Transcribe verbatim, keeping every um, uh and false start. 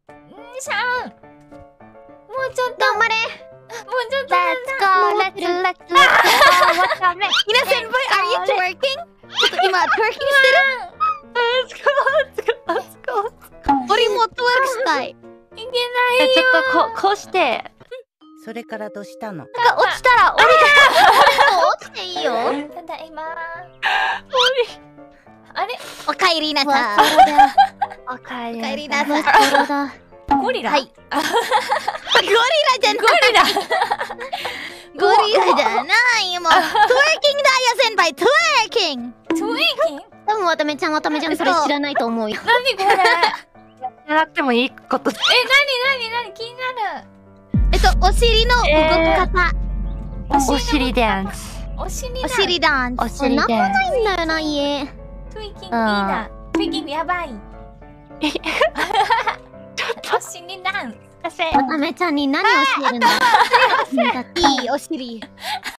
シャン。もうちょっと。 頑張れ。 もうちょっと。 Let's go, let's let's let's go. わかめ。 ひな先輩、are you twerking? ちょっと今 twerking してる。 Let's go, let's go, let's go. 俺も twerk したい。 いけないよ。 ちょっとここうして。 それからどうしたの？ なんか落ちたら降り落ちていいよ。 ただいま。 て。 あれ、 おかえりなさい。 おかえり。 おかえりなさい。 ゴリラ。 はい。ゴリラじゃない。 ゴリラ。 ゴリラじゃないよ。もう twerking だよ先輩。twerking。 トゥイキン。 多分わためちゃんわためちゃんそれ知らないと思うよ。 何これ。え、 やらなくてもいいこと。 なになになに、気になる。 えっとお尻の動き方。 お尻ダンス。 お尻だ。 お尻ダンス。 お尻ダンス。 ないんだよな家。 トゥイキンいいな。トゥイキンやばい。お尻ダンス。 わためちゃんに何を教えるんだ。いいお尻。